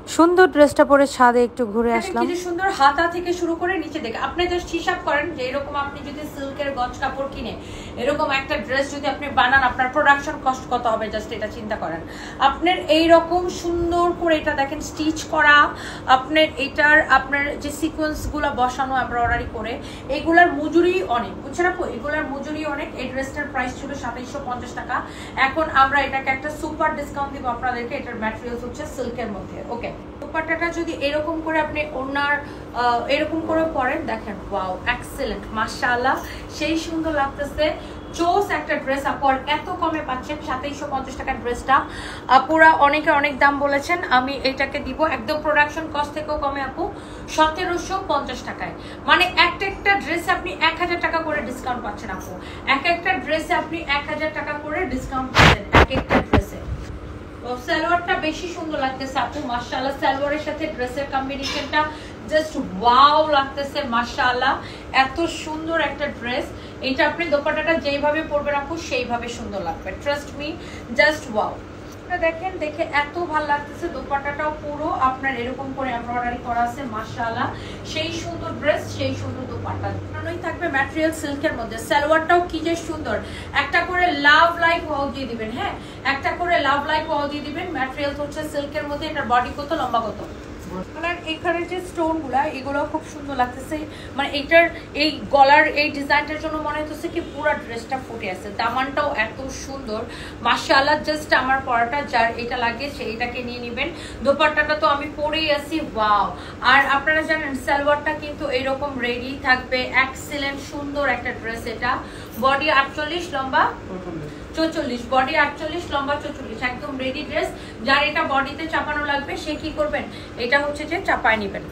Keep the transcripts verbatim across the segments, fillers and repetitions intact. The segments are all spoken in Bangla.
সুন্দর ড্রেসটা পরে ছাদে একটু ঘুরে আসলাম। কি সুন্দর হাতা থেকে শুরু করে নিচে দেখে আপনি জাস্ট হিসাব করেন যে এরকম আপনি যদি সিল্কের গজ কাপড় কিনে এরকম একটা ড্রেস যদি আপনি বানান আপনার প্রোডাকশন কস্ট কত হবে, জাস্ট এটা চিন্তা করেন। আপনার এইরকম সুন্দর করে এটা দেখেন স্টিচ করা, আপনার এটার আপনার যে সিকোয়েন্সগুলো বসানো এমব্রয়ডারি করে, এগুলার মজুরি অনেক, বুঝছেন আপু? এগুলার মজুরি অনেক। এই ড্রেসটার প্রাইস ছিল সাতাইশশো পঞ্চাশ টাকা, এখন আমরা এটাকে একটা সুপার ডিসকাউন্ট দিব আপনাদেরকে। এটার ম্যাটেরিয়ালস হচ্ছে সিল্কের মধ্যে। ওকে, দুপাট্টাটা যদি এরকম করে আপনি ওনার এরকম করে পরেন, দেখেন ওয়াও এক্সেলেন্ট, মাশাআল্লাহ, সেই সুন্দর লাগতেছে। চোস একটা ড্রেস আপর এত কমে পাচ্ছেন, সাতাইশশো পঞ্চাশ টাকার ড্রেসটা আপুরা অনেকে অনেক দাম বলেছেন, আমি এইটাকে দিব একদম প্রোডাকশন কস্ট থেকেও কমে আপু, সতেরোশো পঞ্চাশ টাকায়। মানে একটা একটা ড্রেসে আপনি এক হাজার টাকা করে ডিসকাউন্ট পাচ্ছেন আপু, এক একটা ড্রেসে আপনি এক হাজার টাকা করে ডিসকাউন্ট পাচ্ছেন এক একটা ড্রেসে। সালোয়ারটা বেশি সুন্দর লাগতেছে আপু, মাশাআল্লাহ। সালোয়ারের সাথে ড্রেসের কম্বিনেশনটা জাস্ট ওয়াও লাগতেছে, মাশাআল্লাহ, এত সুন্দর একটা ড্রেস। এটা আপনি দোপাট্টাটা যেইভাবে পরবেন আপু সেইভাবে সুন্দর লাগবে, ট্রাস্ট মি, জাস্ট ওয়াও। দেখেন, দেখে এত ভালো লাগতেছে। দোপাট্টাটাও পুরো আপনার এরকম করে এমব্রয়ডারি করা আছে, মাশাআল্লাহ, সেই সুন্দর ড্রেস, সেই সুন্দর দোপাট্টা। কারণই থাকবে ম্যাটেরিয়াল সিল্কের মধ্যে। সালোয়ারটাও কি যে সুন্দর, একটা করে লাভ লাইফ ওয়াও দিয়ে দিবেন, হ্যাঁ একটা করে লাভ লাইফ ওয়াও দিয়ে দিবেন। ম্যাটেরিয়াল হচ্ছে সিল্কের মধ্যে। এটার বডি কত, লম্বা কত, আর এখানে যে স্টোনগুলা এগুলো খুব সুন্দর লাগতেছে। মানে এটার এই গলার এই ডিজাইনটার জন্য মনে হচ্ছে কি পুরো ড্রেসটা ফুটে আছে। দামানটাও এত সুন্দর, মাশাআল্লাহ, জাস্ট আমার পরাটা যার এটা লাগে সেইটাকে নিয়ে নেবেন। দোপাট্টাটা তো আমি পরেই আছি, ওয়াও। আর আপনারা জানেন সালোয়ারটা কিন্তু এরকম রেডি থাকবে, এক্সেলেন্ট সুন্দর একটা ড্রেস। এটা বডি আটচল্লিশ, লম্বা চৌচল্লিশ, বডি আটচল্লিশ, লম্বা চৌচল্লিশ, একদম রেডি ড্রেস। যার এটা বডিতে চাপানো লাগবে সে কি করবেন, এটা হচ্ছে যে চাপায় নেবেন।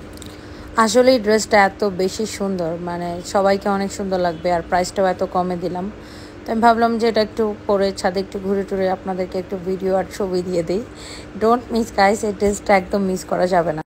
আসলে এই ড্রেসটা এত বেশি সুন্দর, মানে সবাইকে অনেক সুন্দর লাগবে, আর প্রাইসটাও এত কমে দিলাম। তো আমি ভাবলাম যে এটা একটু পরে ছাদে একটু ঘুরে টুরে আপনাদেরকে একটু ভিডিও আর ছবি দিয়ে দিই। ডোন্ট মিস গাইস, এই ড্রেসটা একদম মিস করা যাবে না।